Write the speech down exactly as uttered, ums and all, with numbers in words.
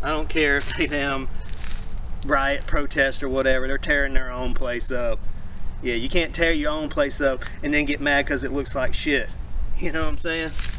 I don't care if they damn riot, protest, or whatever. They're tearing their own place up. Yeah, you can't tear your own place up and then get mad because it looks like shit. You know what I'm saying?